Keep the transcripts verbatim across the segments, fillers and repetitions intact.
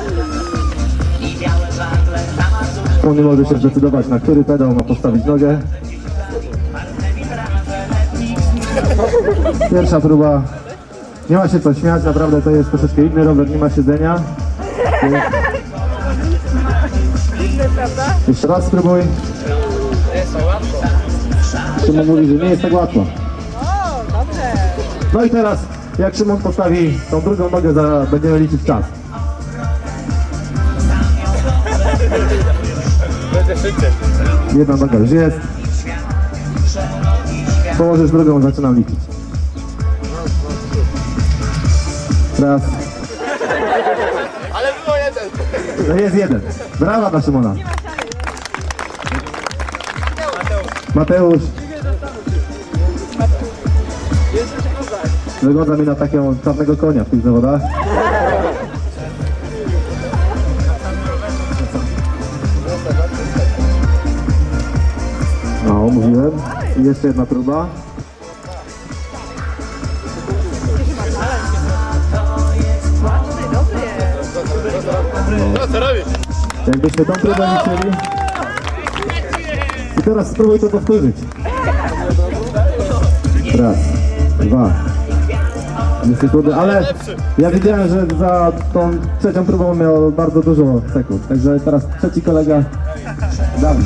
On nie może się zdecydować, na który pedał ma postawić nogę. Pierwsza próba. Nie ma się co śmiać, naprawdę to jest troszeczkę inny rower, nie ma siedzenia. Jeszcze raz spróbuj. Szymon mówi, że nie jest tak łatwo. No i teraz, jak Szymon postawi tą drugą nogę, za, będziemy liczyć czas. Jedna noga już jest. Położysz drugą, zaczynam liczyć. Raz. Ale było jeden. To jest jeden. Brawa dla Szymona. Mateusz. Wygląda mi na takiego czarnego konia w tych zawodach. No, mówiłem. I jeszcze jedna próba. No co robisz? Jakbyśmy tą próbę liczyli. I teraz spróbuj to powtórzyć. Raz, dwa. Dwie sekundy, ale ja widziałem, że za tą trzecią próbą miał bardzo dużo sekund. Także teraz trzeci kolega, Dawid.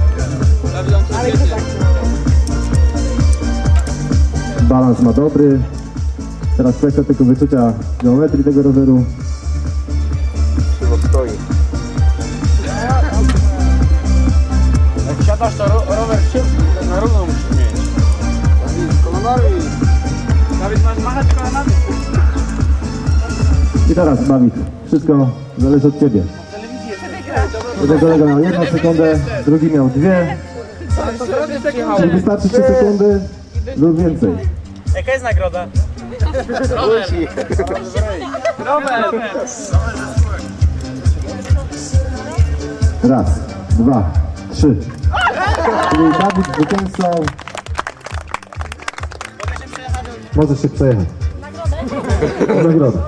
Balans ma dobry. Teraz kwestia tylko wyczucia geometrii tego roweru. Stoi. Jak siadasz, to ro rower szybki, na równo musisz mieć. Dawid, kolonami. Dawid, masz machać kolonami. I teraz, Dawid, wszystko zależy od ciebie. Jeden kolega miał jedną sekundę, drugi miał dwie. Czyli wystarczy trzy sekundy lub więcej. Jaka jest nagroda? Rower. Rower. Raz, dwa, trzy. Czyli Dawid zwycięzcą. Możesz się przejechać. Nagroda.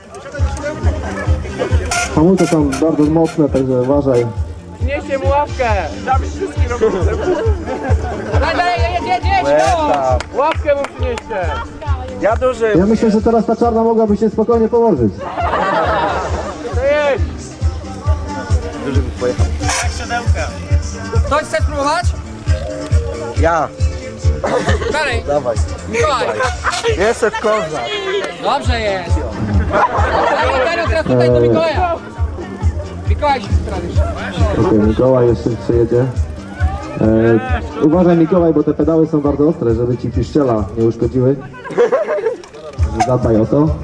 Hamulce są bardzo mocne, także uważaj. Nieście mu ławkę! Dawid wszystkim robił. Daj, daj, jedź, jedź, jedź! Ławkę mu przynieście! Ja duży. Ja myślę, że teraz ta czarna mogłaby się spokojnie położyć. To jedź! Duży by pojechał. Jak siodełka. Ktoś chce spróbować? Ja. Dalej. Dawaj. Mikołaj. Jest kozak. Dobrze jest. Teraz, teraz tutaj do Mikołaja. Mikołaj się sprawisz. Okej, okay, Mikołaj jeszcze przejedzie. E, uważaj Mikołaj, bo te pedały są bardzo ostre, żeby ci piszczela nie uszkodziły. Zadbaj o to.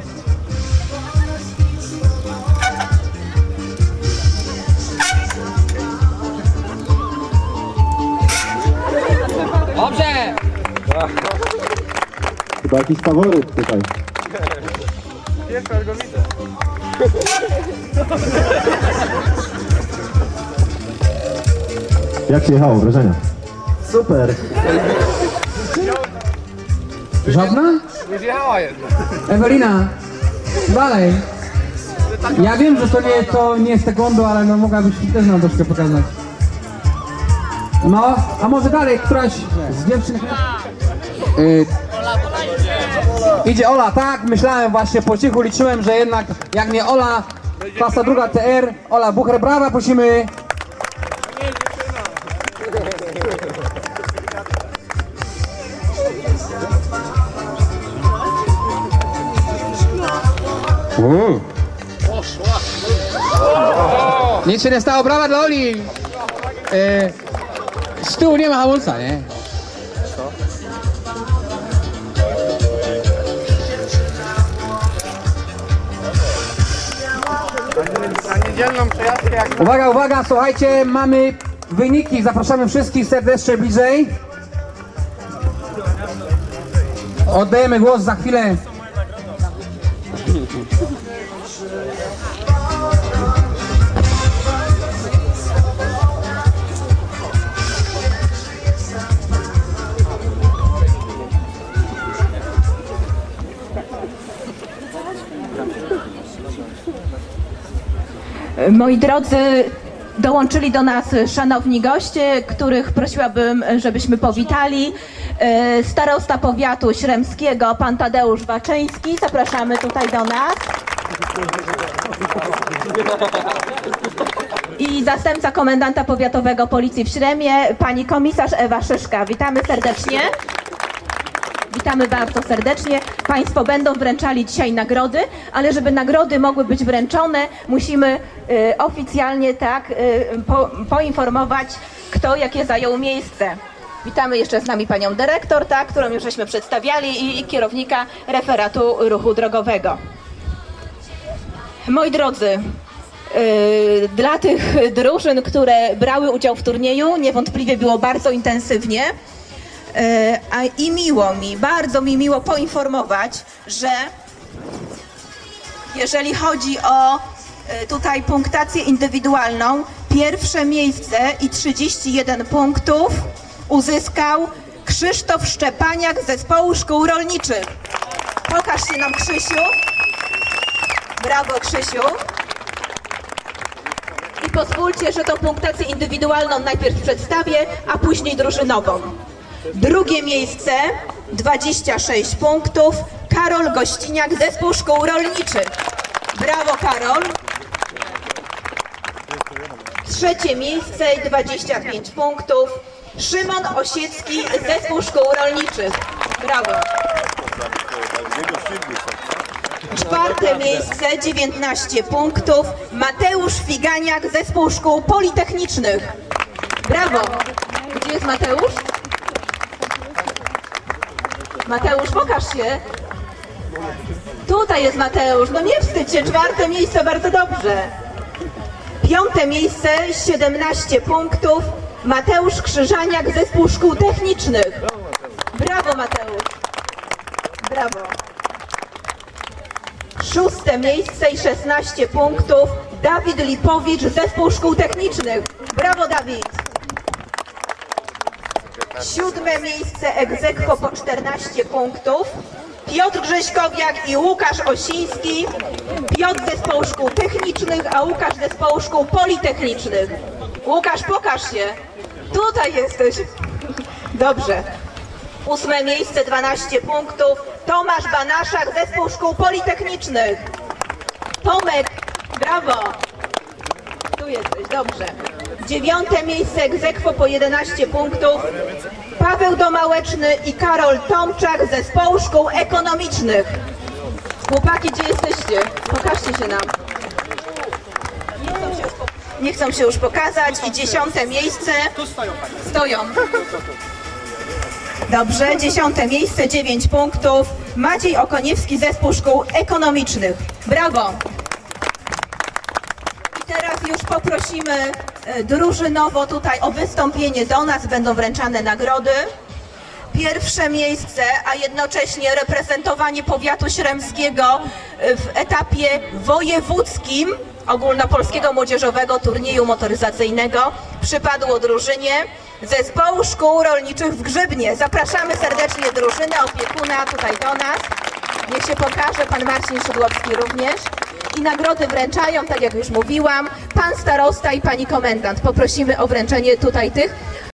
Dobrze. Chyba jakiś faworyt tutaj. Pierwszy go widzę. Jak się jechało? Wrażenia? Super! Żadna? Nie wjechała jedna. Ewelina, dalej. Ja wiem, że to nie, to nie jest taekwondo, ale no mogłabyś też nam troszkę pokazać. No, a może dalej, któraś z dziewczyn... Y... Idzie Ola, tak, myślałem właśnie, po cichu liczyłem, że jednak jak nie Ola, klasa druga T R, Ola Bucher, brawa, prosimy. Mm. Nic się nie stało, brawa dla Oli. E, z tyłu nie ma hamulca, nie? Na niedzielną przejażdżkę jak... Uwaga, uwaga, słuchajcie, mamy wyniki, zapraszamy wszystkich serdecznie bliżej. Oddajemy głos za chwilę. Moi drodzy, dołączyli do nas szanowni goście, których prosiłabym, żebyśmy powitali. Starosta powiatu śremskiego, pan Tadeusz Baczyński. Zapraszamy tutaj do nas. I zastępca komendanta powiatowego Policji w Śremie, pani komisarz Ewa Szyszka. Witamy serdecznie. Witamy bardzo serdecznie. Państwo będą wręczali dzisiaj nagrody, ale żeby nagrody mogły być wręczone, musimy y, oficjalnie tak y, po, poinformować, kto jakie zajął miejsce. Witamy jeszcze z nami panią dyrektor, tak, którą już żeśmy przedstawiali, i, i kierownika referatu ruchu drogowego. Moi drodzy, Yy, dla tych drużyn, które brały udział w turnieju, niewątpliwie było bardzo intensywnie, yy, a i miło mi, bardzo mi miło poinformować, że jeżeli chodzi o yy, tutaj punktację indywidualną, pierwsze miejsce i trzydzieści jeden punktów uzyskał Krzysztof Szczepaniak z Zespołu Szkół Rolniczych. Pokaż się nam, Krzysiu. Brawo, Krzysiu. I pozwólcie, że tą punktację indywidualną najpierw przedstawię, a później drużynową. Drugie miejsce, dwadzieścia sześć punktów, Karol Gościniak, Zespół Szkół Rolniczych. Brawo, Karol. Trzecie miejsce, dwadzieścia pięć punktów, Szymon Osiecki, Zespół Szkół Rolniczych. Brawo. Czwarte miejsce, dziewiętnaście punktów, Mateusz Figaniak, Zespół Szkół Politechnicznych. Brawo! Gdzie jest Mateusz? Mateusz, pokaż się. Tutaj jest Mateusz, no nie wstydź się, czwarte miejsce, bardzo dobrze. Piąte miejsce, siedemnaście punktów, Mateusz Krzyżaniak, Zespół Szkół Technicznych. Brawo, Mateusz. Brawo. Szóste miejsce i szesnaście punktów, Dawid Lipowicz, Zespół Szkół Technicznych. Brawo, Dawid! Siódme miejsce ex aequo po czternaście punktów, Piotr Grześkowiak i Łukasz Osiński. Piotr Zespołu Szkół Technicznych, a Łukasz Zespołu Szkół Politechnicznych. Łukasz, pokaż się. Tutaj jesteś. Dobrze. Ósme miejsce, dwanaście punktów, Tomasz Banaszak, Zespół Szkół Politechnicznych. Tomek, brawo. Tu jesteś, dobrze. Dziewiąte miejsce ex aequo po jedenaście punktów, Paweł Domałeczny i Karol Tomczak, Zespołu Szkół Ekonomicznych. Chłopaki, gdzie jesteście? Pokażcie się nam. Nie chcą się już, po... Nie chcą się już pokazać. I dziesiąte miejsce. Stoją. Dobrze, dziesiąte miejsce, dziewięć punktów, Maciej Okoniewski, Zespół Szkół Ekonomicznych. Brawo! I teraz już poprosimy drużynowo tutaj o wystąpienie do nas, będą wręczane nagrody. Pierwsze miejsce, a jednocześnie reprezentowanie powiatu śremskiego w etapie wojewódzkim ogólnopolskiego młodzieżowego turnieju motoryzacyjnego przypadło drużynie Zespołu Szkół Rolniczych w Grzybnie. Zapraszamy serdecznie drużynę, opiekuna tutaj do nas. Niech się pokaże, pan Marcin Szydłowski również. I nagrody wręczają, tak jak już mówiłam, pan starosta i pani komendant. Poprosimy o wręczenie tutaj tych.